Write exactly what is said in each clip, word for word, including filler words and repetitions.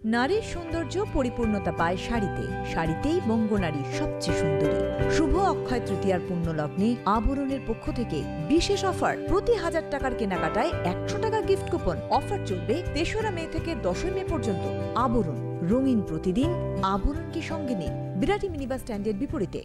নারীর সৌন্দর্য পরিপূর্ণতা পায় শাড়িতে। শাড়িতেই বঙ্গনারীর সবচেয়ে সুন্দরী। শুভ অক্ষয় তৃতীয়ার পুণ্য লগ্নে আবরণের পক্ষ থেকে বিশেষ অফার। প্রতি হাজার টাকার কেনাকাটায় একশো টাকা গিফট কুপন। অফার চলবে তেসরা মে থেকে দশই মে পর্যন্ত। আবরণ, রঙিন প্রতিদিন। আবরণকে সঙ্গে নিন। বিরাটি মিনিবাস স্ট্যান্ডের বিপরীতে।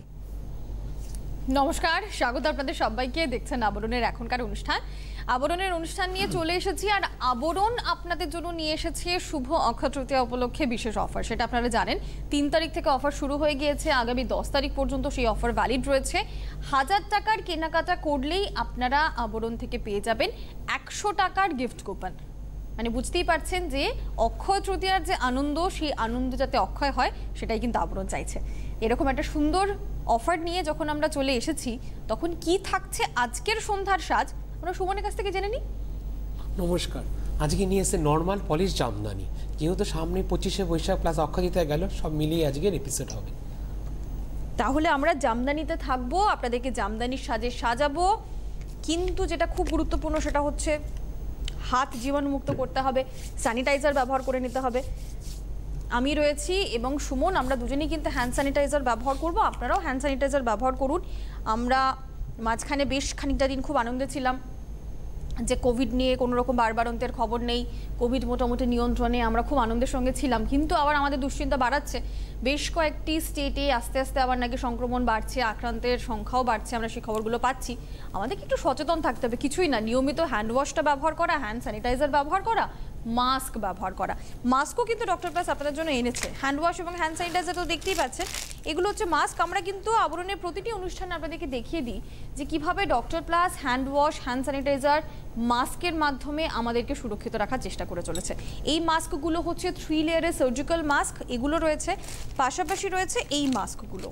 নমস্কার, স্বাগত আপনাদের সবাইকে। দেখছেন আবরণের এখনকার অনুষ্ঠান। আবরণের অনুষ্ঠান নিয়ে চলে এসেছি, আর আবরণ আপনাদের জন্য নিয়ে এসেছে শুভ অক্ষয় তৃতীয়া উপলক্ষে বিশেষ অফার। সেটা আপনারা জানেন, তিন তারিখ থেকে অফার শুরু হয়ে গিয়েছে। আগামী দশ তারিখ পর্যন্ত সেই অফার ভ্যালিড রয়েছে। হাজার টাকার কেনাকাটা করলেই আপনারা আবরণ থেকে পেয়ে যাবেন একশো টাকার গিফট কুপন। মানে বুঝতেই পারছেন যে অক্ষয় তৃতীয়ার যে আনন্দ, সেই আনন্দ যাতে অক্ষয় হয় সেটাই কিন্তু আবরণ চাইছে। এরকম একটা সুন্দর অফার নিয়ে যখন আমরা চলে এসেছি, তখন কি থাকছে আজকের সন্ধ্যার সাজ আমরা সুমনের কাছ থেকে জেনে নিই। নমস্কার, আজকে নিয়ে এসে নর্মাল পলিশ জামদানি। যেহেতু সামনে পঁচিশে বৈশাখ প্লাস অক্ষয় তৃতীয়া গেল, সব মিলিয়ে আজকের এপিসোড হবে। তাহলে আমরা জামদানিতে থাকবো, আপনাদেরকে জামদানির সাজে সাজাবো। কিন্তু যেটা খুব গুরুত্বপূর্ণ সেটা হচ্ছে হাত জীবাণুমুক্ত করতে হবে, স্যানিটাইজার ব্যবহার করে নিতে হবে। আমি রয়েছি এবং সুমন, আমরা দুজনেই কিন্তু হ্যান্ড স্যানিটাইজার ব্যবহার করব। আপনারাও হ্যান্ড স্যানিটাইজার ব্যবহার করুন। আমরা মাঝখানে বেশ খানিকটা দিন খুব আনন্দে ছিলাম যে কোভিড নিয়ে কোনো রকম বারবারন্তের খবর নেই, কোভিড মোটামুটি নিয়ন্ত্রণে, আমরা খুব আনন্দের সঙ্গে ছিলাম। কিন্তু আবার আমাদের দুশ্চিন্তা বাড়াচ্ছে। বেশ কয়েকটি স্টেটে আস্তে আস্তে আবার নাকি সংক্রমণ বাড়ছে, আক্রান্তের সংখ্যাও বাড়ছে, আমরা সেই খবরগুলো পাচ্ছি। আমাদেরকে একটু সচেতন থাকতে হবে। কিছুই না, নিয়মিত হ্যান্ড ওয়াশটা ব্যবহার করা, হ্যান্ড স্যানিটাইজার ব্যবহার করা, মাস্ক ব্যবহার করা। মাস্কও কিন্তু ডক্টর প্লাস আপনাদের জন্য এনেছে। হ্যান্ড ওয়াশ এবং হ্যান্ড স্যানিটাইজার তো দেখতেই পাচ্ছেন, এগুলো হচ্ছে মাস্ক। আমরা কিন্তু আবরণের প্রতিটি অনুষ্ঠানে আপনাদেরকে দেখিয়ে দিই যে কিভাবে doctor plus hand wash, hand sanitiser, মাস্কের মাধ্যমে আমাদেরকে সুরক্ষিত রাখার চেষ্টা করে চলেছে। এই মাস্কগুলো হচ্ছে থ্রি লেয়ারের সার্জিক্যাল মাস্ক, এগুলো রয়েছে। পাশাপাশি রয়েছে এই মাস্কগুলো,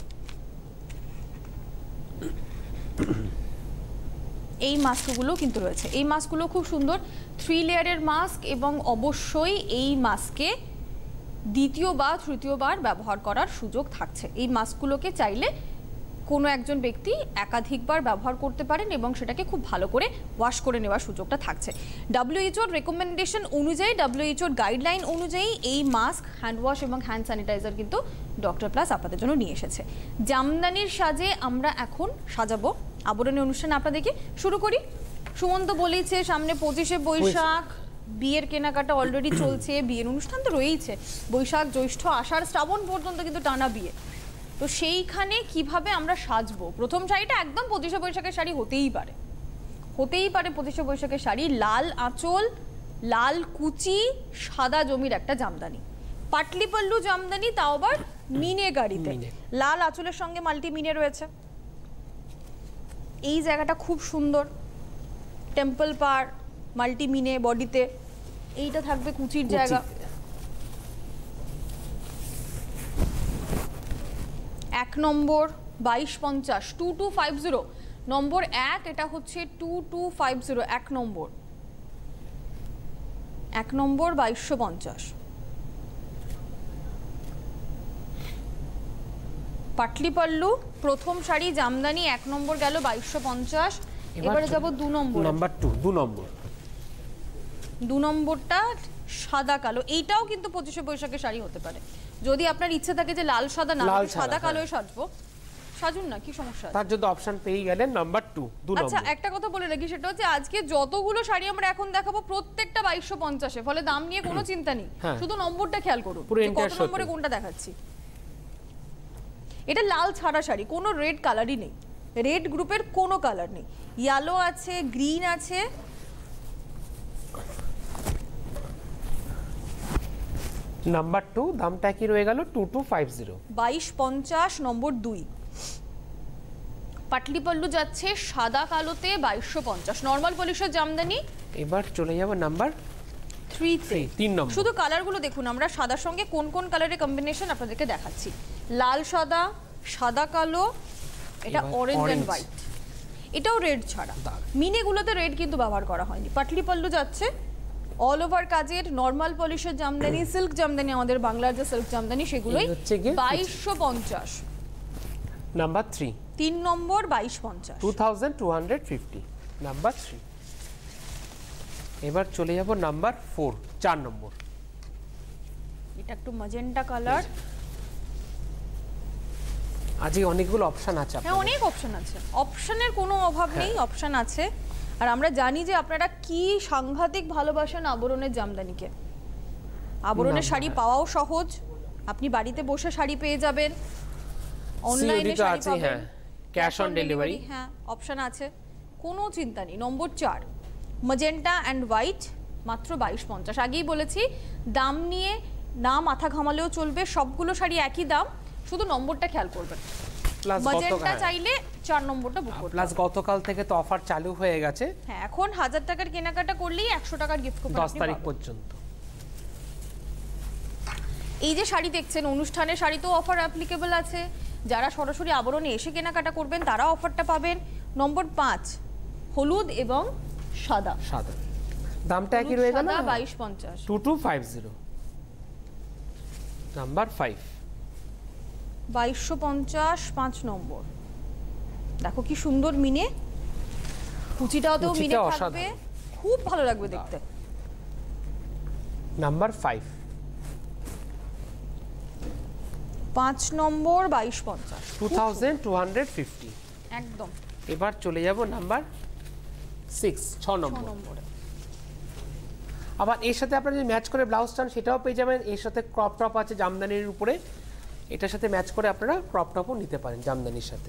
এই মাস্কগুলো কিন্তু রয়েছে। এই মাস্কগুলো খুব সুন্দর, থ্রি লেয়ারের মাস্ক, এবং অবশ্যই এই মাস্কে দ্বিতীয় বা তৃতীয়বার ব্যবহার করার সুযোগ থাকছে। এই মাস্কগুলোকে চাইলে কোনো একজন ব্যক্তি একাধিকবার ব্যবহার করতে পারেন এবং সেটাকে খুব ভালো করে ওয়াশ করে নেওয়ার সুযোগটা থাকছে। ডাব্লিউএইচওর রেকমেন্ডেশন অনুযায়ী, ডাব্লিউএইচওর গাইডলাইন অনুযায়ী এই মাস্ক, হ্যান্ড ওয়াশ এবং হ্যান্ড স্যানিটাইজার কিন্তু ডক্টর প্লাস আপনাদের জন্য নিয়ে এসেছে। জামদানির সাজে আমরা এখন সাজাবো আবরণের অনুষ্ঠানে। আপনাদেরকে শুরু করি। সুমন তো বলেইছে সামনে পঁচিশে বৈশাখ, বিয়ের কেনাকাটা অলরেডি চলছে, বিয়ের অনুষ্ঠান তো রয়েইছে। বৈশাখ, জ্যৈষ্ঠ, আষাঢ়, শ্রাবণ পর্যন্ত কিন্তু টানা বিয়ে। তো সেইখানে কিভাবে আমরা সাজবো? প্রথম শাড়িটা একদম পঁচিশে বৈশাখের শাড়ি হতেই পারে, হতেই পারে পঁচিশে বৈশাখের শাড়ি। লাল আঁচল, লাল কুচি, সাদা জমির একটা জামদানি, পাটলি পল্লু জামদানি, তাও আবার মিনে গাড়িতে। লাল আঁচলের সঙ্গে মাল্টি মিনে রয়েছে। এই জায়গাটা খুব সুন্দর, টেম্পল পার, মাল্টি মিনে বডিতে। এইটা থাকবে কুচির জায়গা। এক নম্বর বাইশ পঞ্চাশ, টু টু ফাইভ জিরো নম্বর এক, এটা হচ্ছে টু টু ফাইভ জিরো এক নম্বর, এক নম্বর বাইশশো পঞ্চাশ। পাটলি পল্লু প্রথম শাড়ি জামদানি, এক নম্বর গেল বাইশশো পঞ্চাশ। এবারে যাব দু নম্বর, নাম্বার টু, দু নম্বর। দু নম্বরটা সাদা কালো। এইটাও কিন্তু পঁচিশে বৈশাখের শাড়ি হতে পারে, যদি আপনার ইচ্ছে থাকে যে লাল সাদা না, সাদা কালোয় সাজবো, সাজুন না, কি সমস্যা? তার জন্য অপশন পেয়ে গেলেন নাম্বার টু, দু নম্বর। আচ্ছা, একটা কথা বলে রাখি, সেটা হচ্ছে আজকে যতগুলো শাড়ি আমরা এখন দেখাবো প্রত্যেকটা বাইশশো পঞ্চাশে, ফলে দাম নিয়ে কোনো চিন্তা নেই, শুধু নম্বরটা খেয়াল করুন কত নম্বরে কোনটা দেখাচ্ছি। এটা লাল ছাড়া শাড়ি, কোনো রেড কালারই নেই, রেড গ্রুপের কোনো কালার নেই। ইয়েলো আছে, গ্রিন আছে, নাম্বার টু, দামটা কি রয়ে গেল টু টু ফাইভ জিরো, বাইশ পঞ্চাশ নম্বর দুই। পাটলি পল্লু যাচ্ছে সাদা কালোতে বাইশশো পঞ্চাশ, নর্মাল পলিশের জামদানি। এবার চলে যাব নাম্বার থ্রি তে, তিন নম্বর। শুধু কালারগুলো দেখুন, আমরা সাদার সঙ্গে কোন কোন কালারের কম্বিনেশন আপনাদেরকে দেখাচ্ছি। লাল সাদা, সাদা কালো, এটা অরেঞ্জ এন্ড হোয়াইট, এটাও রেড ছাড়া। মিনেগুলোতে রেড কিন্তু ব্যবহার করা হয়নি। পাটলি পল্লু যাচ্ছে অল ওভার কাজের নর্মাল পলিশের জামদানি, সিল্ক জামদানি, আমাদের বাংলার যে সিল্ক জামদানি সেগুলোই বাইশশো পঞ্চাশ। নাম্বার থ্রি, তিন নম্বর বাইশ পঞ্চাশ, two thousand two hundred fifty, number three. এবার চলে যাব নাম্বার ফোর, চার নম্বর। এটা একটু ম্যাজেন্টা কালার। আজকে অনেকগুলো অপশন আছে হ্যাঁ অনেক অপশন আছে, অপশনের কোনো অভাব নেই, অপশন আছে। আর আমরা জানি যে আপনারা কি সাংঘাতিক ভালোবাসেন আবরণের জামদানিকে। আবরণের শাড়ি পাওয়াও সহজ, আপনি বাড়িতে বসে শাড়ি পেয়ে যাবেন, অনলাইনে শাড়ি পাবেন, ক্যাশ অন ডেলিভারি, হ্যাঁ অপশন আছে, কোনো চিন্তা নেই। নম্বর চার ম্যাজেন্টা অ্যান্ড হোয়াইট, মাত্র বাইশ পঞ্চাশ। আগেই বলেছি দাম নিয়ে না মাথা ঘামালেও চলবে, সবগুলো শাড়ি একই দাম, শুধু নম্বরটা খেয়াল করবেন। ম্যাজেন্টা চাইলে চার নম্বরটা বুক করতে। প্লাস গতকাল থেকে তো অফার চালু হয়ে গেছে, হ্যাঁ এখন হাজার টাকার কেনাকাটা করলেই একশো টাকার গিফট কুপন দশ তারিখ পর্যন্ত। এই যে শাড়ি দেখছেন অনুষ্ঠানের শাড়ি তো অফার অ্যাপ্লিকেবল আছে, যারা সরাসরি আবরণে এসে কেনাকাটা করবেন তারা অফারটা পাবেন। নম্বর পাঁচ হলুদ এবং সাদা, সাদা দামটা একই রয়ে গেল বাইশ পঞ্চাশ, two two five zero. Number five বাইশশো পঞ্চাশ, পাঁচ নম্বর। দেখো কি সুন্দর মিনে, কুচিটাতেও মিনে থাকবে, খুব ভালো লাগবে দেখতে। নাম্বার ফাইভ পাঁচ নম্বর বাইশ পঞ্চাশ, two thousand two hundred fifty একদম। এবার চলে যাব নাম্বার সিক্স, ছ নম্বর। আবার এর সাথে আপনারা যদি ম্যাচ করে ব্লাউজ চান সেটাও পেয়ে যাবেন। এর সাথে ক্রপ টপ আছে জামদানির উপরে, এটার সাথে ম্যাচ করে আপনারা ক্রপ টপও নিতে পারেন জামদানির সাথে।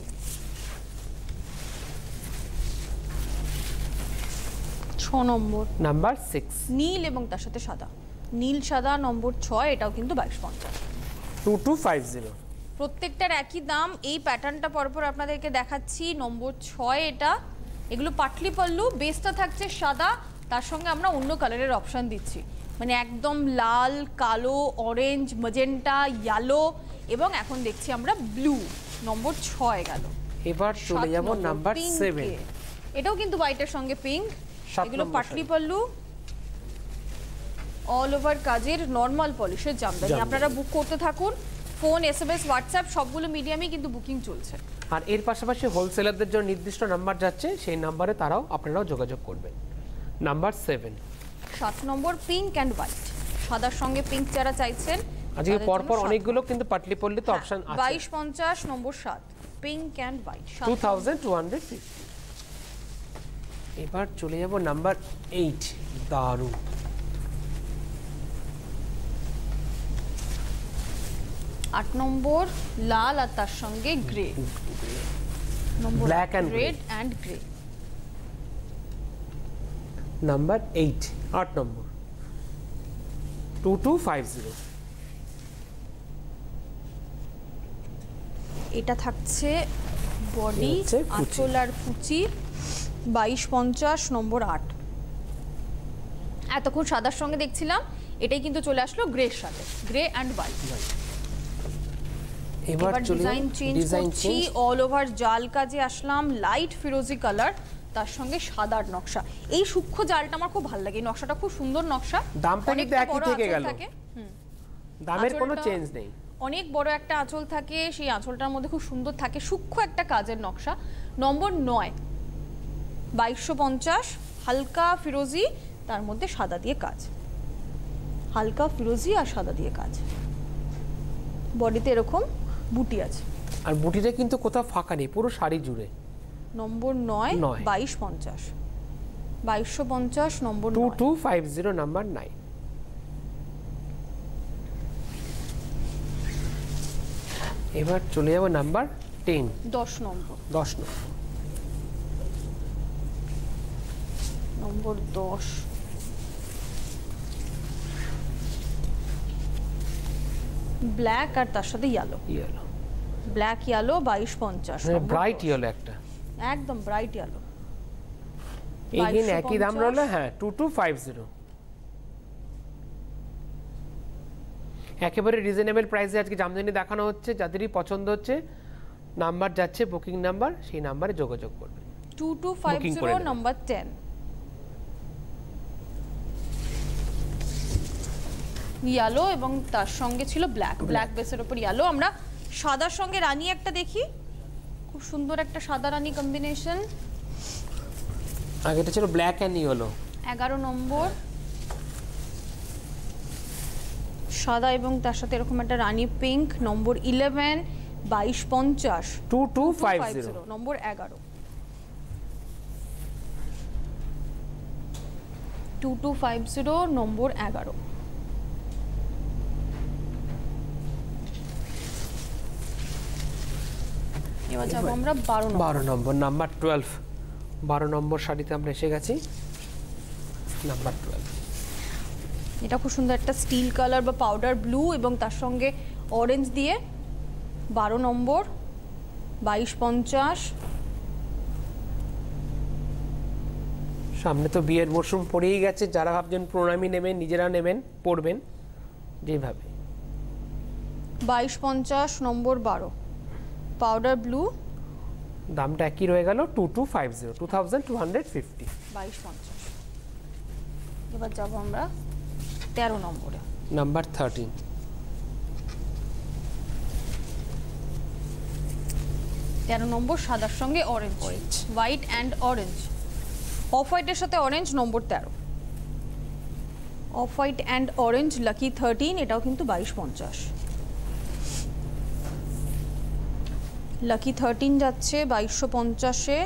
ছ নম্বর নাম্বার সিক্স নীল এবং তার সাথে সাদা, নীল সাদা নম্বর ছয়, এটাও কিন্তু বাইশ পঞ্চাশ, টু টু ফাইভ জিরো। প্রত্যেকটার একই দাম। এই প্যাটার্নটা পরপর আপনাদেরকে দেখাচ্ছি। নম্বর ছয় এটা, এগুলো পাটলি পাল্লু, বেসটা থাকছে সাদা, তার সঙ্গে আমরা অন্য কালারের অপশান দিচ্ছি, মানে একদম লাল, কালো, অরেঞ্জ, ম্যাজেন্টা, ইয়েলো এবং এখন দেখছি আমরা ব্লু। নম্বর ছয় গেল। এবার চলে যাব নাম্বার সেভেন, এটাও কিন্তু হোয়াইটের সঙ্গে পিঙ্ক, এগুলো পাটলি পাল্লু, অল ওভার কাজের নর্মাল পলিশের জামদানি। আপনারা বুক করতে থাকুন, ফোন, এসএমএস, হোয়াটসঅ্যাপ সবগুলো মিডিয়ামে কিন্তু বুকিং চলছে। আর এর পাশাপাশি হোলসেলারদের জন্য নির্দিষ্ট নাম্বার যাচ্ছে, সেই নাম্বারে তারাও আপনারাও যোগাযোগ করবেন। নাম্বার সেভেন সাত নম্বর পিঙ্ক অ্যান্ড হোয়াইট, সাদার সঙ্গে পিঙ্ক যারা চাইছেন আজকে পরপর অনেকগুলো কিন্তু পাটলি পল্লিতে অপশন আছে। বাইশ পঞ্চাশ নম্বর সাত, pink and white, two thousand two hundred fifty. এবার চলে যাব নাম্বার এইট, দারুণ। আট নম্বর লাল আর তার সঙ্গে গ্রে, নম্বর black and red and grey. Number eight, আট নম্বর, টু টু ফাইভ জিরো। এটা থাকছে বডি, আঁচল আর কুচি, বাইশ পঞ্চাশ নম্বর আট। এতক্ষণ সাদার সঙ্গে দেখছিলাম, এটাই কিন্তু চলে আসলো গ্রের সাথে, গ্রে অ্যান্ড হোয়াইট। এবার ডিজাইন চেঞ্জ করছি, অল ওভার জাল কাজে আসলাম, লাইট ফিরোজি কালার, তার সঙ্গে সাদার নকশা। এই সূক্ষ্ম জালটা আমার খুব ভালো লাগে, এই নকশাটা খুব সুন্দর নকশা। দামটা কিন্তু একই থেকে গেল, দামের কোনো চেঞ্জ নেই। অনেক বড় একটা আঁচল থাকে, সেই আঁচলটার মধ্যে খুব সুন্দর থাকে, সূক্ষ্ম একটা কাজের নকশা। নম্বর নয়, বাইশশো পঞ্চাশ, হালকা ফিরোজি, তার মধ্যে সাদা দিয়ে কাজ, হালকা ফিরোজি আর সাদা দিয়ে কাজ। বডিতে এরকম বুটি আছে, আর বুটিটা কিন্তু কোথাও ফাঁকা নেই, পুরো শাড়ি জুড়ে। নম্বর নয়, বাইশ পঞ্চাশ, বাইশশো পঞ্চাশ নম্বর two two five zero, number nine. এবার চলে যাব নাম্বার টেন, দশ নম্বর, দশ নম্বর, নম্বর দশ, ব্ল্যাক আর তার সাথে ইয়েলো, ইয়েলো, ব্ল্যাক ইয়েলো, বাইশ পঞ্চাশ, ব্রাইট ইয়েলো একটা, একদম ব্রাইট ইয়েলো। এগেইন একই দাম রইল, হ্যাঁ টু টু ফাইভ জিরো। একেবারে রিজনেবল প্রাইসে আজকে জামদানি দেখানো হচ্ছে। যাদেরই পছন্দ হচ্ছে নাম্বার যাচ্ছে, বুকিং নাম্বার, সেই নাম্বারে যোগাযোগ করবেন। Two two five zero number ten, yellow এবং তার সঙ্গে ছিল ব্ল্যাক, ব্ল্যাক বেসের উপর ইয়েলো। আমরা সাদার সঙ্গে রানী একটা দেখি, খুব সুন্দর একটা সাদা রানী কম্বিনেশন। আগেটা ছিল ব্ল্যাক অ্যান্ড ইয়েলো। এগারো নম্বর সাদা এবং তার সাথে এরকম একটা রানী পিঙ্ক, নম্বর ইলেভেন, বাইশ পঞ্চাশ, টু টু ফাইভ জিরো, নম্বর এগারো, টু টু ফাইভ জিরো, নম্বর এগারো। এবার যাবো আমরা বারো নম্বর। বারো নম্বর, নাম্বার টুয়েলভ। বারো নম্বর শাড়িতে আমরা এসে গেছি, নাম্বার টুয়েলভ। এটা খুব সুন্দর একটা স্টিল কালার বা পাউডার ব্লু এবং তার সঙ্গে অরেঞ্জ দিয়ে, বারো নম্বর, বাইশ পঞ্চাশ। সামনে তো বিয়ের মরশুম পড়েই গেছে, যারা ভাবছেন প্রণামী নেবেন, নিজেরা নেবেন, পড়বেন যেভাবে। বাইশ পঞ্চাশ, নম্বর বারো, পাউডার ব্লু, দামটা একই রয়ে গেল, two two five zero, two thousand two hundred fifty. বাইশ পঞ্চাশ। এবার যাবো আমরা তেরো নম্বরে, নাম্বার থার্টিন। তেরো নম্বর, সাদার সঙ্গে orange, white and orange, off হোয়াইটের সাথে অরেঞ্জ, নম্বর তেরো, off white and orange, lucky thirteen, এটাও কিন্তু বাইশ পঞ্চাশ। লাকি থার্টিন যাচ্ছে বাইশশো পঞ্চাশে,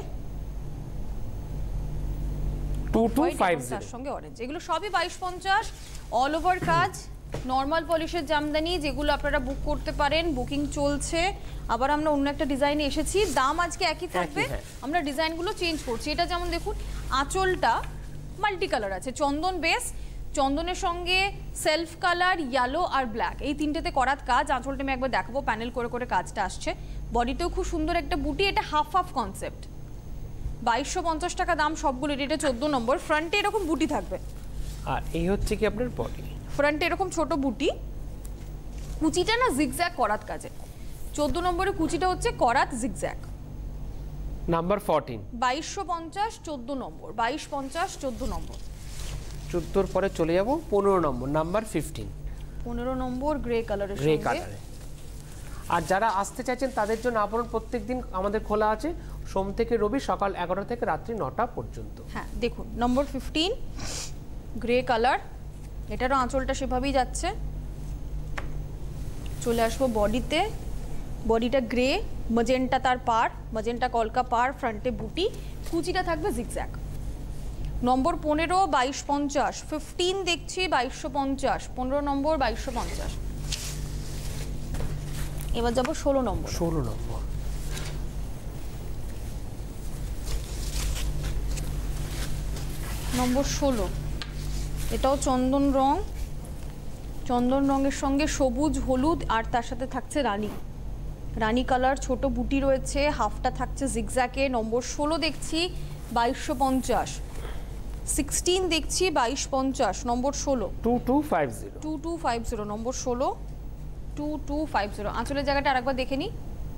টু টু ফাইভ জিরো, তার সঙ্গে অরেঞ্জ, এগুলো সবই বাইশ পঞ্চাশ। অল ওভার কাজ, নর্মাল পলিশের জামদানি, যেগুলো আপনারা বুক করতে পারেন, বুকিং চলছে। আবার আমরা অন্য একটা ডিজাইনে এসেছি, দাম আজকে একই থাকবে, আমরা ডিজাইনগুলো চেঞ্জ করছি। এটা যেমন দেখুন, আঁচলটা মাল্টি কালার আছে, চন্দন বেস, চন্দনের সঙ্গে সেলফ কালার, ইয়েলো আর ব্ল্যাক, এই তিনটেতে করাত কাজ। আঁচলটা আমি একবার দেখাবো, প্যানেল করে করে কাজটা আসছে। বডিতেও খুব সুন্দর একটা বুটি, এটা হাফ হাফ কনসেপ্ট, বাইশশো পঞ্চাশ টাকা দাম সবগুলো। এটা চোদ্দ নম্বর, ফ্রন্টে এরকম বুটি থাকবে, আর এই হচ্ছে কি আপনার বডি, ফ্রন্টে এরকম ছোট বুটি, কুচিটা না জিগজ্যাগ করাত কাজে। চোদ্দ নম্বরে কুচিটা হচ্ছে করাত জিগজ্যাগ। নাম্বার ফোরটিন, বাইশশো পঞ্চাশ, চোদ্দ নম্বর, বাইশ পঞ্চাশ, চোদ্দ নম্বর। চোদ্দোর পরে চলে যাব পনেরো নম্বর, নাম্বার ফিফটিন, পনেরো নম্বর, গ্রে কালারের গ্রে সঙ্গে। কালারে। আর যারা আসতে চাইছেন তাদের জন্য আবরণ প্রত্যেক দিন আমাদের খোলা আছে, সোম থেকে রবি সকাল এগারোটা থেকে রাত্রি নটা পর্যন্ত। হ্যাঁ দেখুন, নম্বর ফিফটিন, গ্রে কালার, এটারও আঁচলটা সেভাবেই যাচ্ছে। চলে আসবো বডিতে, বডিটা গ্রে, ম্যাজেন্টা তার পার, ম্যাজেন্টা কলকা পার, ফ্রন্টে বুটি, কুচিটা থাকবে জিগজ্যাগ। নম্বর পনেরো, বাইশ পঞ্চাশ, ফিফটিন দেখছি বাইশশো পঞ্চাশ, পনেরো নম্বর, বাইশশো পঞ্চাশ। এবার যাবো ষোলো নম্বর, ষোলো নম্বর, নম্বর ষোলো, এটাও চন্দন রং, চন্দন রঙের সঙ্গে সবুজ, হলুদ আর তার সাথে থাকছে রানী, রানী কালার, ছোট বুটি রয়েছে, হাফটা থাকছে জিগজ্যাগে। নম্বর ষোলো দেখছি বাইশশো পঞ্চাশ, সিক্সটিন দেখছি বাইশ পঞ্চাশ, নম্বর ষোলো, two two five zero, two two five zero, নম্বর ষোলো, টু টু ফাইভ জিরো। আঁচলের জায়গাটা আরেকবার দেখে নিই,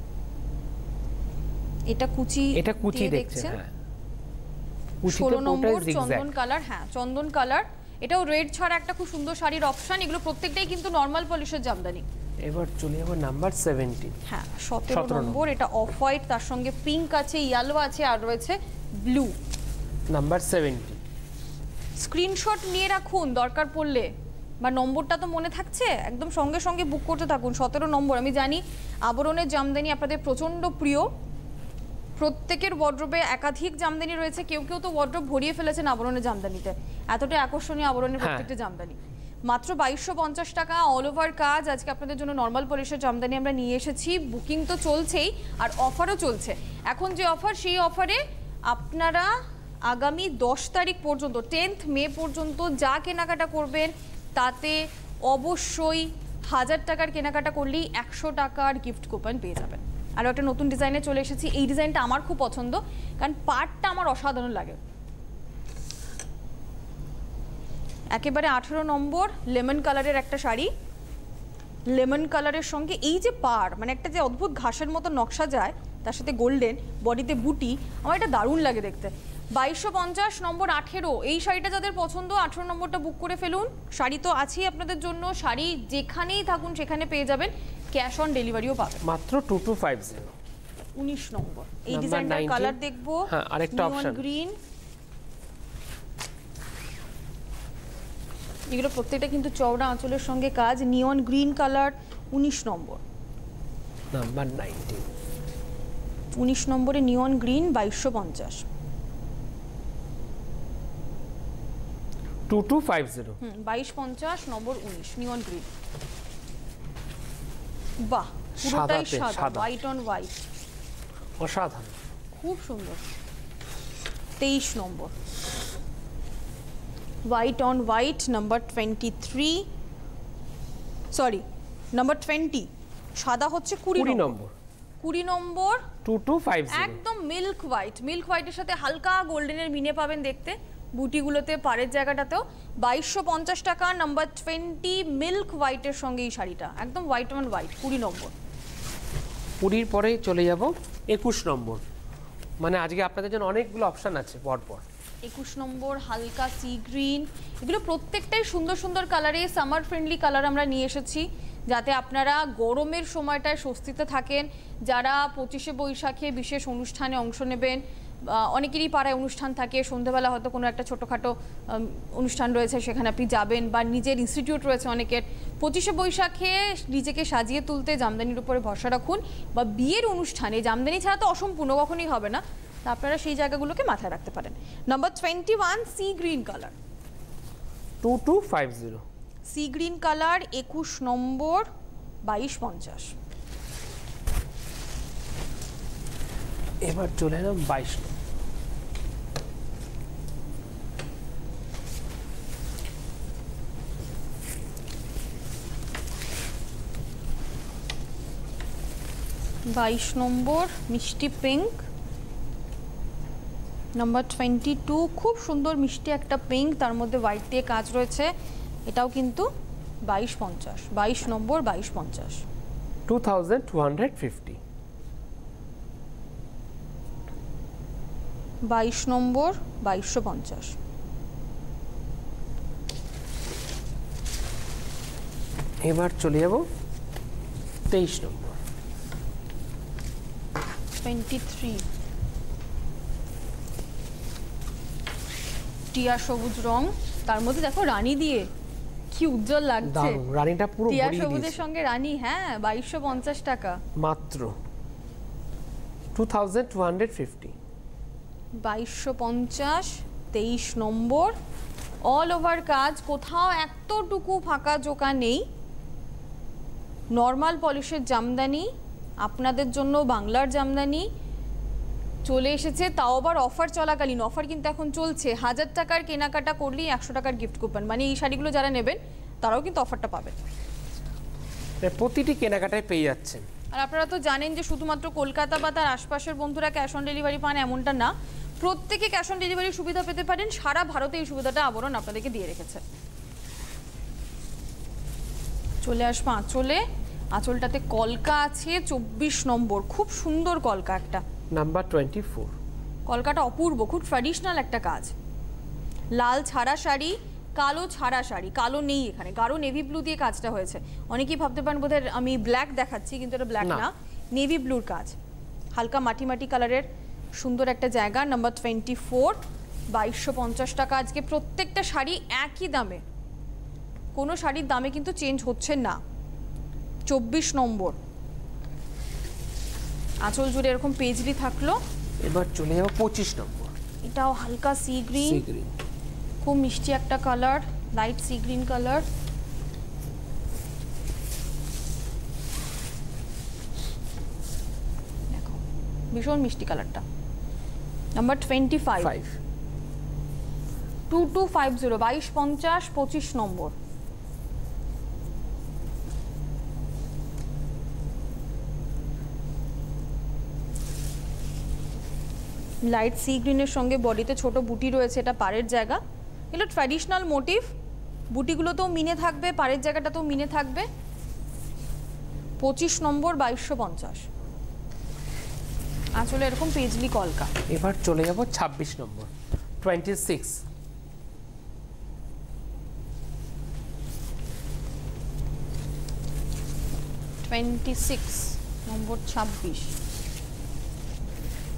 এটা কুচি, এটা কুচি দেখছেন, হ্যাঁ ষোলো নম্বর, চন্দন কালার, হ্যাঁ চন্দন কালার, এটাও রেড ছাড়া একটা খুব সুন্দর শাড়ির অপশন। এগুলো প্রত্যেকটাই কিন্তু নর্মাল পলিশের জামদানি। এবার চলে যাব নাম্বার সেভেন্টিন, হ্যাঁ সতেরো নম্বর, এটা অফ হোয়াইট, তার সঙ্গে পিঙ্ক আছে, ইয়েলো আছে আর রয়েছে ব্লু। নাম্বার সেভেন্টিন, স্ক্রিনশট নিয়ে রাখুন দরকার পড়লে, বা নম্বরটা তো মনে থাকছে, একদম সঙ্গে সঙ্গে বুক করতে থাকুন। সতেরো নম্বর, আমি জানি আবরণের জামদানি আপনাদের প্রচণ্ড প্রিয়, প্রত্যেকের ওয়ার্ড্রোবে একাধিক জামদানি রয়েছে, কেউ কেউ তো ওয়ার্ড্রোব ভরিয়ে ফেলেছেন আবরণের জামদানিতে, এতটা আকর্ষণীয় আবরণের প্রত্যেকটা জামদানি। মাত্র বাইশশো পঞ্চাশ টাকা, অল ওভার কাজ। আজকে আপনাদের জন্য নর্মাল পলিশের জামদানি আমরা নিয়ে এসেছি, বুকিং তো চলছেই আর অফারও চলছে। এখন যে অফার, সেই অফারে আপনারা আগামী দশ তারিখ পর্যন্ত, টেন্থ মে পর্যন্ত যা কেনাকাটা করবেন তাতে অবশ্যই হাজার টাকার কেনাকাটা করলেই একশো টাকার গিফট কুপন পেয়ে যাবেন। আরও একটা নতুন ডিজাইনে চলে এসেছি, এই ডিজাইনটা আমার খুব পছন্দ, কারণ পার্টটা আমার অসাধারণ লাগে। একেবারে আঠেরো নম্বর, লেমন কালারের একটা শাড়ি, লেমন কালারের সঙ্গে এই যে পার, মানে একটা যে অদ্ভুত ঘাসের মতো নকশা যায়, তার সাথে গোল্ডেন, বডিতে বুটি, আমার এটা দারুণ লাগে দেখতে। বাইশশো পঞ্চাশ, নম্বর আঠেরো, এই শাড়িটা যাদের পছন্দ আঠেরো নম্বরটা বুক করে ফেলুন। শাড়ি তো আছেই আপনাদের জন্য, শাড়ি যেখানেই থাকুন সেখানে পেয়ে যাবেন, ক্যাশ অন ডেলিভারিও পাবেন। মাত্র টু টু ফাইভ জিরো। উনিশ নম্বর, এই ডিজাইনটার কালার দেখবো, হ্যাঁ আরেকটা অপশন, গ্রিন, এগুলো প্রত্যেকটা কিন্তু চওড়া আঁচলের সঙ্গে কাজ, নিয়ন গ্রিন কালার, উনিশ নম্বর, নাম্বার নাইনটিন, উনিশ নম্বরে নিয়ন গ্রিন, বাইশশো পঞ্চাশ। টু টু ফাইভ জিরো, হুম, বাইশ পঞ্চাশ নম্বর, উনিশ, নিয়ন গ্রিন। বাহ, পুরোটাই সাদাতে, সাদা, সাদা। হোয়াইট অন হোয়াইট, অসাধারণ। খুব সুন্দর। তেইশ নম্বর, white on white, number twenty three, sorry number twenty, সাদা হচ্ছে কুড়ি কুড়ি নম্বর, নম্বর, কুড়ি নম্বর, টু টু ফাইভ জিরো, একদম মিল্ক হোয়াইট, মিল্ক হোয়াইটের সাথে হালকা গোল্ডেনের মিনে পাবেন দেখতে বুটিগুলোতে, পাড়ের জায়গাটাতেও। বাইশশো পঞ্চাশ টাকা, নাম্বার টোয়েন্টি, মিল্ক হোয়াইটের সঙ্গে এই শাড়িটা, একদম হোয়াইট অন হোয়াইট, কুড়ি নম্বর। কুড়ির পরে চলে যাব একুশ নম্বর, মানে আজকে আপনাদের জন্য অনেকগুলো অপশন আছে পরপর। একুশ নম্বর, হালকা সি গ্রিন, এগুলো প্রত্যেকটাই সুন্দর সুন্দর কালারে, সামার ফ্রেন্ডলি কালার আমরা নিয়ে এসেছি, যাতে আপনারা গরমের সময়টায় স্বস্তিতে থাকেন। যারা পঁচিশে বৈশাখে বিশেষ অনুষ্ঠানে অংশ নেবেন, অনেকেরই পাড়ায় অনুষ্ঠান থাকে, সন্ধ্যেবেলা হয়তো কোনো একটা ছোটোখাটো অনুষ্ঠান রয়েছে, সেখানে আপনি যাবেন, বা নিজের ইনস্টিটিউট রয়েছে অনেকের, পঁচিশে বৈশাখে নিজেকে সাজিয়ে তুলতে জামদানির উপরে ভরসা রাখুন, বা বিয়ের অনুষ্ঠানে জামদানি ছাড়া তো অসম্পূর্ণ কখনোই হবে না, তা আপনারা সেই জায়গাগুলোকে মাথায় রাখতে পারেন। Number twenty one, sea green colour, two two five zero, sea green colour, একুশ নম্বর, বাইশ পঞ্চাশ। এবার চলে এলাম বাইশ নম্বর, বাইশ নম্বর, মিষ্টি পিঙ্ক, নাম্বার টোয়েন্টি টু, খুব সুন্দর মিষ্টি একটা পিঙ্ক, তার মধ্যে হোয়াইট দিয়ে কাজ রয়েছে, এটাও কিন্তু বাইশ পঞ্চাশ, বাইশ নম্বর, বাইশ পঞ্চাশ। Two thousand two hundred fifty, বাইশ নম্বর, বাইশশো পঞ্চাশ। এবার চলে যাব তেইশ নম্বর, টোয়েন্টি থ্রি, টিয়া সবুজ রং, তার মধ্যে দেখো রানী দিয়ে কি উজ্জ্বল লাগছে, দারুণ, রানীটা পুরো টিয়া ভরিয়ে সবুজের দিয়েছে। সঙ্গে রানী, হ্যাঁ, বাইশশো পঞ্চাশ টাকা, মাত্র two thousand two hundred fifty, বাইশশো পঞ্চাশ, তেইশ নম্বর, অল ওভার কাজ, কোথাও এতটুকু ফাঁকা জোকা নেই, নর্মাল পলিশের জামদানি, আপনাদের জন্য বাংলার জামদানি চলে এসেছে, তাও আবার অফার চলাকালীন, অফার কিন্তু এখন চলছে, হাজার টাকার কেনাকাটা করলেই একশো টাকার গিফট কুপন, মানে এই শাড়িগুলো যারা নেবেন তারাও কিন্তু অফারটা পাবেন, প্রতিটি কেনাকাটায় পেয়ে যাচ্ছেন। আর আপনারা তো জানেন যে শুধুমাত্র কলকাতা বা তার আশপাশের বন্ধুরা ক্যাশ অন ডেলিভারি পান এমনটা না, প্রত্যেকে ক্যাশ অন ডেলিভারির সুবিধা পেতে পারেন, সারা ভারতে এই সুবিধাটা আবরণ আপনাদেরকে দিয়ে রেখেছে। চলে আসবো আঁচলে, আঁচলটাতে কলকা আছে, চব্বিশ নম্বর, খুব সুন্দর কলকা একটা, নাম্বার টোয়েন্টি ফোর, কলকাটা অপূর্ব, খুব ট্র্যাডিশনাল একটা কাজ, লাল ছাড়া শাড়ি, কালো ছাড়া শাড়ি, কালো নেই এখানে, গাঢ় নেভি ব্লু দিয়ে কাজটা হয়েছে, অনেকেই ভাবতে পারেন বোধহয় আমি ব্ল্যাক দেখাচ্ছি, কিন্তু এটা ব্ল্যাক না, নেভি ব্লুর কাজ, হালকা মাটি মাটি কালারের সুন্দর একটা জায়গা, নাম্বার টোয়েন্টি ফোর, বাইশশো পঞ্চাশ টাকা। আজকে প্রত্যেকটা শাড়ি একই দামে, কোনো শাড়ির দামে কিন্তু চেঞ্জ হচ্ছে না। চব্বিশ নম্বর, আঁচল জুড়ে এরকম পেজলি থাকলো। এবার চলে যাবো পঁচিশ নম্বর, এটাও হালকা সি গ্রিন, সি গ্রিন, খুব মিষ্টি একটা colour, light sea green colour, দেখো ভীষণ মিষ্টি কালারটা। Number twenty five, five, two two five zero, বাইশ পঞ্চাশ, পঁচিশ নম্বর। লাইট সি গ্রিনের সঙ্গে বডিতে ছোট বুটি রয়েছে, এটা পাড়ের জায়গা, এগুলো ট্র্যাডিশনাল মোটিভ, বুটিগুলোতেও মিনে থাকবে, পাড়ের জায়গাটাতেও মিনে থাকবে। পঁচিশ নম্বর, বাইশশো পঞ্চাশ, আঁচলে এরকম পেজলি কলকা। এবার চলে যাব ছাব্বিশ নম্বর, টোয়েন্টি সিক্স, টোয়েন্টি সিক্স নম্বর, ছাব্বিশ,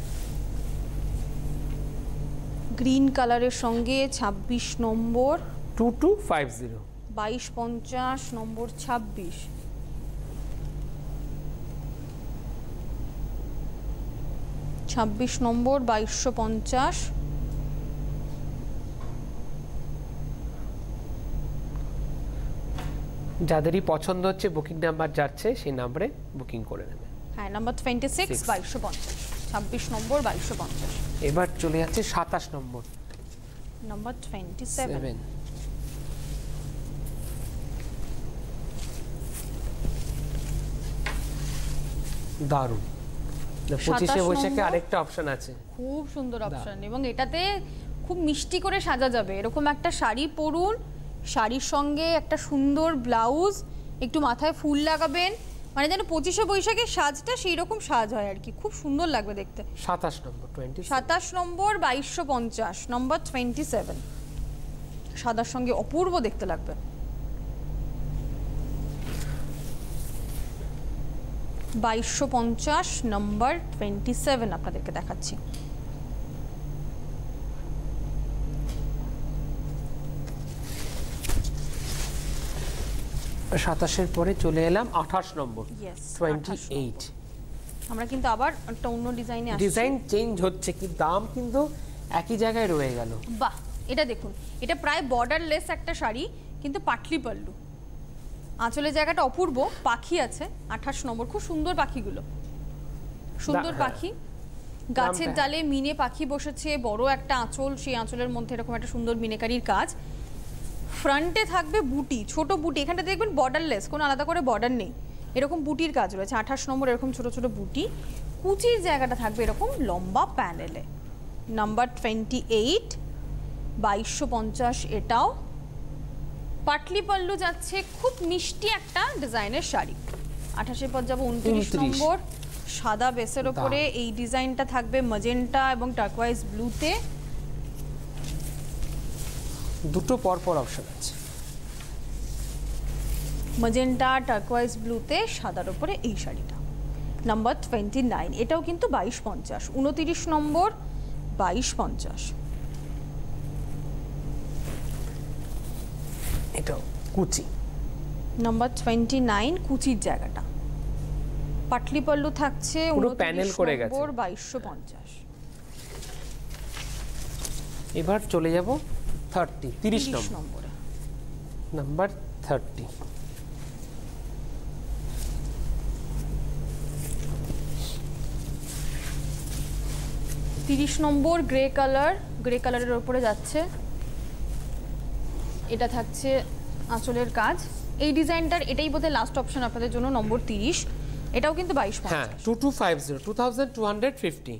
গ্রিন কালারের সঙ্গে ছাব্বিশ নম্বর, টু টু ফাইভ জিরো। বাইশ পঞ্চাশ নম্বর ছাব্বিশ। ছাব্বিশ নম্বর বাইশশো পঞ্চাশ। যাদেরই পছন্দ হচ্ছে বুকিং নাম্বার যাচ্ছে সেই নাম্বারে বুকিং করে নেবে। হ্যাঁ, নাম্বার টোয়েন্টি সিক্স বাইশশো পঞ্চাশ। ছাব্বিশ নম্বর বাইশশো পঞ্চাশ। এবার চলে যাচ্ছে সাতাশ নম্বর, নাম্বার টোয়েন্টি সেভেন। দারুণ। পঁচিশে বৈশাখে আরেকটা অপশন আছে, খুব সুন্দর অপশন, এবং এটাতে খুব মিষ্টি করে সাজা যাবে। এরকম একটা শাড়ি পরুন, শাড়ির সঙ্গে একটা সুন্দর ব্লাউজ, একটু মাথায় ফুল লাগাবেন, মানে যেন পঁচিশে বৈশাখের সাজটা সেই রকম সাজ হয় আর কি, খুব সুন্দর লাগবে দেখতে। সাতাশ নম্বর টোয়েন্টি সাতাশ নম্বর বাইশশো পঞ্চাশ, নম্বর টোয়েন্টি সেভেন। সাদার সঙ্গে অপূর্ব দেখতে লাগবে। বাইশশো পঞ্চাশ নম্বর টোয়েন্টি সেভেন আপনাদেরকে দেখাচ্ছি। সাতাশের পরে চলে এলাম আঠাশ নম্বর, Yes, টোয়েন্টি এইট। আমরা কিন্তু আবার একটা অন্য ডিজাইনে আসছি। ডিজাইন চেঞ্জ হচ্ছে কি দাম কিন্তু একই জায়গায় রয়ে গেল। বাহ, এটা দেখুন, এটা প্রায় বর্ডারলেস একটা শাড়ি, কিন্তু পাটলি পাল্লু, আঁচলের জায়গাটা অপূর্ব, পাখি আছে। আঠাশ নম্বর, খুব সুন্দর পাখিগুলো, সুন্দর পাখি, গাছের ডালে মিনে পাখি বসেছে, বড় একটা আঁচল, সেই আঁচলের মধ্যে এরকম একটা সুন্দর মিনেকারির কাজ। ফ্রন্টে থাকবে বুটি, ছোট বুটি, এখানটা দেখবেন বর্ডারলেস, কোনো আলাদা করে বর্ডার নেই, এরকম বুটির কাজ রয়েছে। আঠাশ নম্বর এরকম ছোট ছোট বুটি, কুচির জায়গাটা থাকবে এরকম লম্বা প্যানেলে। নাম্বার টোয়েন্টি এইট, বাইশশো পঞ্চাশ। এটাও পাটলি পাল্লু যাচ্ছে, খুব মিষ্টি একটা ডিজাইনের শাড়ি। আঠাশের পর যাবো উনত্রিশ নম্বর, সাদা বেসের ওপরে এই ডিজাইনটা থাকবে ম্যাজেন্টা এবং টার্কোয়াইজ ব্লুতে। দুটো পর পর অপশন আছে, ম্যাজেন্টা টার্কোয়াইজ ব্লুতে সাদার ওপরে এই শাড়িটা। নাম্বার টোয়েন্টি নাইন, এটাও কিন্তু বাইশ পঞ্চাশ। উনত্রিশ নম্বর বাইশ পঞ্চাশ। এটাও কুচি। নাম্বার টোয়েন্টি নাইন, কুচির জায়গাটা, পাটলি পাল্লু থাকছে, প্যানেল করে গেছে, বাইশশো পঞ্চাশ। এবার চলে যাব থার্টি, তিরিশ নম্বরে, নাম্বার থার্টি। তিরিশ নম্বর গ্রে কালার, গ্রে কালারের ওপরে যাচ্ছে, এটা থাকছে আঁচলের কাজ। এই ডিজাইনটার এটাই বোধহয় লাস্ট অপশন আপনাদের জন্য, নম্বর তিরিশ। এটাও কিন্তু বাইশ হ্যাঁ, পঞ্চাশ। Two two five zero, two thousand two hundred fifty.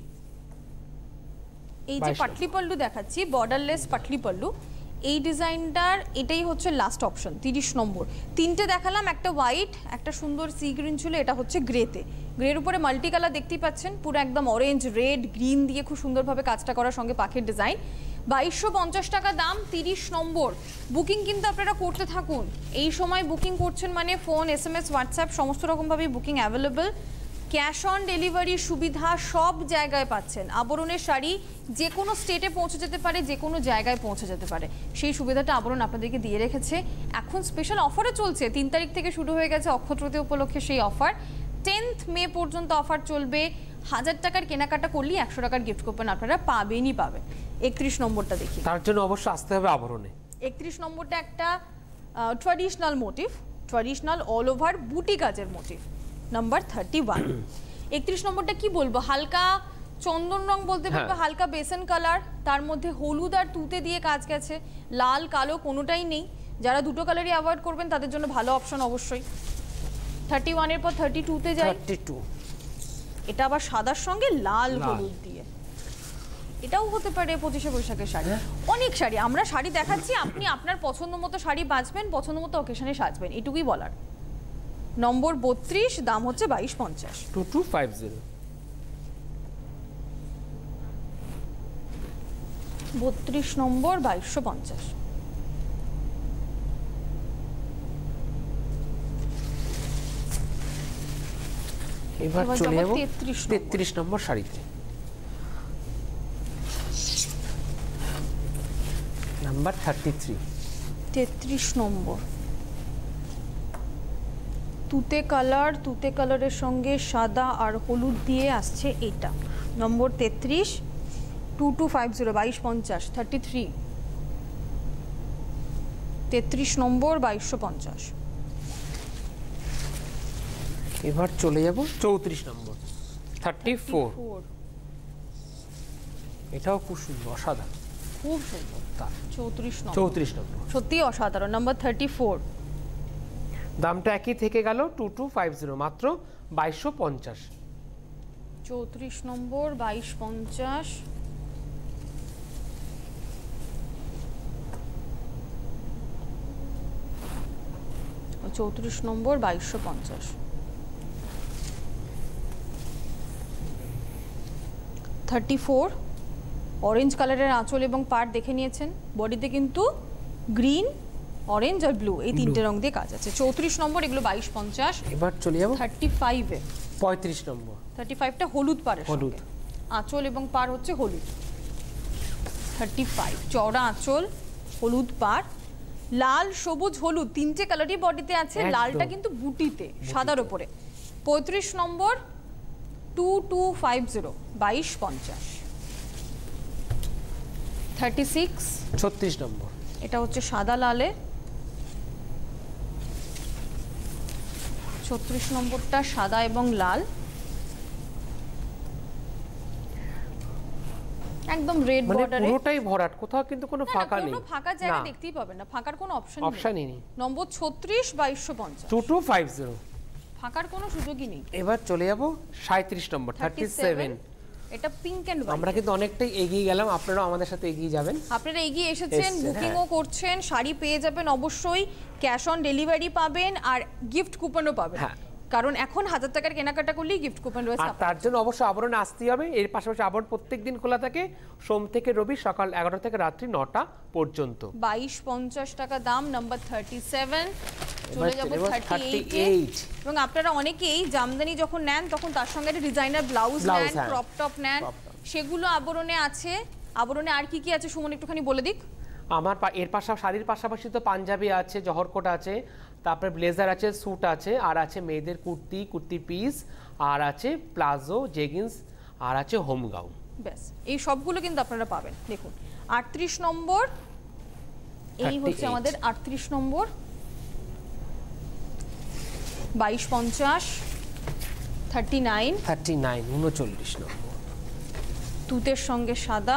এই যে পাটলি পাল্লু দেখাচ্ছি, বর্ডারলেস পাটলি পাল্লু, এই ডিজাইনটার এটাই হচ্ছে লাস্ট অপশন, তিরিশ নম্বর। তিনটে দেখালাম, একটা হোয়াইট, একটা সুন্দর সি গ্রিন ছিল, এটা হচ্ছে গ্রেতে। গ্রের উপরে মাল্টি কালার দেখতেই পাচ্ছেন, পুরো একদম অরেঞ্জ, রেড, গ্রিন দিয়ে খুব সুন্দরভাবে কাজটা করার সঙ্গে পাখির ডিজাইন। বাইশশো পঞ্চাশ টাকা দাম, তিরিশ নম্বর। বুকিং কিন্তু আপনারা করতে থাকুন, এই সময় বুকিং করছেন মানে phone, S M S, WhatsApp সমস্ত রকমভাবেই বুকিং অ্যাভেলেবেল। ক্যাশ অন ডেলিভারির সুবিধা সব জায়গায় পাচ্ছেন। আবরণের শাড়ি যে কোনো স্টেটে পৌঁছে যেতে পারে, যে কোনো জায়গায় পৌঁছে যেতে পারে, সেই সুবিধাটা আবরণ আপনাদেরকে দিয়ে রেখেছে। এখন স্পেশাল অফারে চলছে, তিন তারিখ থেকে শুরু হয়ে গেছে অক্ষয় তৃতীয়া উপলক্ষে সেই অফার, টেন্থ মে পর্যন্ত অফার চলবে। হাজার টাকার কেনাকাটা করলেই একশো টাকার গিফট কুপন আপনারা পাবেনই পাবেন। একত্রিশ নম্বরটা দেখি, তার জন্য অবশ্যই আসতে হবে আবরণে। একত্রিশ নম্বরটা একটা traditional motif, traditional all over বুটি কাজের মোটিভ, নাম্বার থার্টি ওয়ান। একত্রিশ নম্বরটা কি বলবো, হালকা চন্দন রং বলতে পারবে, হালকা বেসন কালার, তার মধ্যে হলুদ আর তুতে দিয়ে কাজ গেছে, লাল কালো কোনোটাই নেই। যারা দুটো কালারই অ্যাভয়েড করবেন তাদের জন্য ভালো অপশন অবশ্যই। থার্টি ওয়ানের পর থার্টি টুতে যাই, থার্টি টু। এটা আবার সাদার সঙ্গে লাল হলুদ দিয়ে, এটাও হতে পারে পঁচিশে বৈশাখের শাড়ি। অনেক শাড়ি আমরা শাড়ি দেখাচ্ছি, আপনি আপনার পছন্দ মতো শাড়ি বাছবেন, পছন্দ মতো অকেশনে সাজবেন, এটুকুই বলার। নম্বর বত্রিশ, দাম হচ্ছে বাইশ পঞ্চাশ। Two two five zero. বত্রিশ নম্বর বাইশশো পঞ্চাশ। এবার চলে যাব তেত্রিশ নম্বর শাড়িতে, নাম্বার থার্টি থ্রি। তেত্রিশ নম্বর, তুতে কালার, তুতে কালারের সঙ্গে সাদা আর হলুদ দিয়ে আসছে এটা। নম্বর তেত্রিশ, টু টু ফাইভ জিরো, বাইশ পঞ্চাশ, থার্টি থ্রি। তেত্রিশ নম্বর, বাইশশো পঞ্চাশ। এবার চলে যাব চৌত্রিশ নম্বর, থার্টি ফোর। এটাও খুব সুন্দর, অসাধারণ, খুব সুন্দর। চৌত্রিশ নম্বর, চৌত্রিশ নম্বর সত্যি অসাধারণ। নাম্বার থার্টি ফোর, দামটা একই থেকে গেল, টু টু ফাইভ জিরো, মাত্র বাইশশো পঞ্চাশ। চৌত্রিশ নম্বর, বাইশ পঞ্চাশ। চৌত্রিশ নম্বর, বাইশশো পঞ্চাশ। থার্টি ফোর, অরেঞ্জ কালারের আঁচল এবং পাড় দেখে নিয়েছেন। বডিতে কিন্তু গ্রিন, অরেঞ্জ আর ব্লু এই তিনটে রং দিয়ে কাজ আছে। চৌত্রিশ নম্বর, এগুলো বাইশ পঞ্চাশ। এবার চলে যাব থার্টি ফাইভে, পঁয়ত্রিশ নম্বর। থার্টি ফাইভটা হলুদ পাড়ের হলুদ, আঁচল এবং পাড় হচ্ছে হলুদ। থার্টি ফাইভ, চওড়া আঁচল, হলুদ পাড়, লাল, সবুজ, হলুদ তিনটে কালারই বডিতে আছে। লালটা কিন্তু বুটিতে, সাদার ওপরে। পঁয়ত্রিশ নম্বর, টু টু ফাইভ জিরো, বাইশ পঞ্চাশ। থার্টি সিক্স, ছত্রিশ নম্বর, এটা হচ্ছে সাদা লালে। ছত্রিশ নম্বরটা সাদা এবং লাল, একদম রেড মানে বর্ডারে, পুরোটাই ভরাট, কোথাও কিন্তু কোনো ফাঁকা নেই, কোনো ফাঁকা জায়গা দেখতেই পাবেন না, ফাঁকার কোনো অপশন অপশনই নেই। নম্বর ছত্রিশ, বাইশশো পঞ্চাশ, টু টু ফাইভ জিরো, ফাঁকার কোনো সুযোগই নেই। এবার চলে যাব সাঁত্রিশ নম্বর, থার্টি সেভেন। এটা পিঙ্ক এন্ড হোয়াইট। আমরা কিন্তু অনেকটাই এগিয়ে গেলাম, আপনারাও আমাদের সাথে এগিয়ে যাবেন। আপনারা এগিয়ে এসেছেন, বুকিংও করছেন, শাড়ি পেয়ে যাবেন অবশ্যই, ক্যাশ অন ডেলিভারি পাবেন আর গিফট কুপনও পাবেন। হ্যাঁ, কারণ এখন হাজার টাকার কেনাকাটা করলেই গিফট কুপন রয়েছে। আর তার জন্য অবশ্যই আবরণে আসতেই হবে। এর পাশাপাশি আবরণ প্রত্যেকদিন খোলা থাকে, সোম থেকে রবি সকাল এগারোটা থেকে রাত্রি নটা পর্যন্ত। বাইশ পঞ্চাশ টাকা দাম। নাম্বার থার্টি সেভেন, চলে যাব থার্টি এইট। এবং আপনারা অনেকেই জামদানি যখন নেন তখন তার সঙ্গে একটা ডিজাইনার ব্লাউজ নেন, ক্রপ টপ নেন, সেগুলো আবরণে আছে। আবরণে আর কি কি আছে সুমন একটুখানি বলে দিক। আমার এর পাশাপাশি শাড়ির পাশাপাশি তো পাঞ্জাবি আছে, জহরকোট আছে, তারপরে ব্লেজার আছে, স্যুট আছে, আর আছে মেয়েদের কুর্তি, কুর্তি পিস, আর আছে প্লাজো, জেগিন্স, আর আছে হোম গাউন। ব্যাস এই সবগুলো কিন্তু আপনারা পাবেন। দেখুন আটত্রিশ নম্বর, এই হচ্ছে আমাদের আটত্রিশ নম্বর, বাইশ পঞ্চাশ। থার্টি নাইন, থার্টি নাইন, উনচল্লিশ নম্বর, তুতের সঙ্গে সাদা।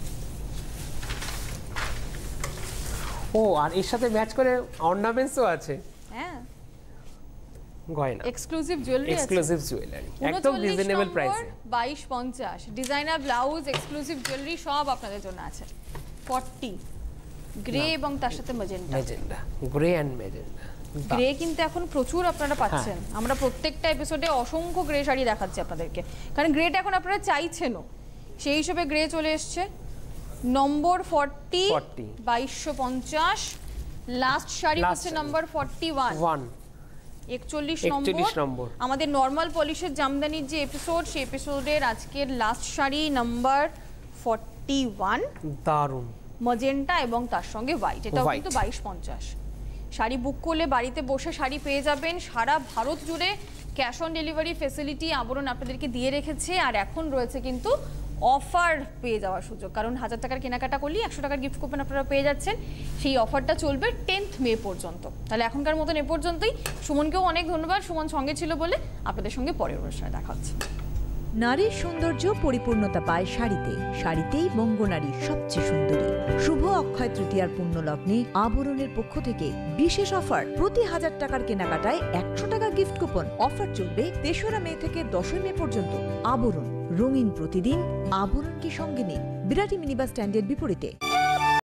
ও আর এর সাথে ম্যাচ করে অর্নামেন্টসও আছে। হ্যাঁ, গয়না, এক্সক্লুসিভ জুয়েলারি, এক্সক্লুসিভ জুয়েলারি, একদম রিজনেবল প্রাইসে। বাইশ পঞ্চাশ, ডিজাইনার ব্লাউজ, এক্সক্লুসিভ জুয়েলারি সব আপনাদের জন্য আছে। ফর্টি, গ্রে এবং তার সাথে magenta. Magenta, grey and magenta. Grey কিন্তু এখন প্রচুর আপনারা পাচ্ছেন। আমরা প্রত্যেকটা এপিসোডে অসংখ্য গ্রে শাড়ি দেখাচ্ছি আপনাদেরকে, কারণ গ্রেটা এখন আপনারা চাইছেনও, সেই হিসেবে গ্রে চলে এসছে। নম্বর ফর্টি, বাইশশো পঞ্চাশ। লাস্ট শাড়ি হচ্ছে নাম্বার ফর্টি ওয়ান, একচল্লিশ নম্বর। আমাদের নর্মাল পলিশের জামদানির যে এপিসোড, সেই এপিসোডের আজকের last sari number forty one, দারুণ ম্যাজেন্টা এবং তার সঙ্গে হোয়াইট। এটাও কিন্তু বাইশ পঞ্চাশ। শাড়ি বুক করলে বাড়িতে বসে শাড়ি পেয়ে যাবেন। সারা ভারত জুড়ে ক্যাশ অন ডেলিভারি ফেসিলিটি আবরণ আপনাদেরকে দিয়ে রেখেছে। আর এখন রয়েছে কিন্তু অফার পেয়ে যাওয়ার সুযোগ, কারণ হাজার টাকার কেনাকাটা করলে একশো টাকার গিফট কুপন আপনারা পেয়ে যাচ্ছেন। সেই অফারটা চলবে টেন্থ মে পর্যন্ত। তাহলে এখনকার মতন এ পর্যন্তই। সুমনকেও অনেক ধন্যবাদ, সুমন সঙ্গে ছিল বলে। আপনাদের সঙ্গে পরের অনুষ্ঠানে দেখা হচ্ছে। নারীর সৌন্দর্য পরিপূর্ণতা পায় শাড়িতে, শাড়িতেই বঙ্গনারীর সবচেয়ে সুন্দরী। শুভ অক্ষয় তৃতীয়ার পুণ্য লগ্নে আবরণের পক্ষ থেকে বিশেষ অফার, প্রতি হাজার টাকার কেনাকাটায় একশো টাকা গিফট কুপন। অফার চলবে তেসরা মে থেকে দশই মে পর্যন্ত। আবরণ, রঙিন প্রতিদিন, আবরণকে সঙ্গে নিন। বিরাটি মিনিবাস স্ট্যান্ডের বিপরীতে।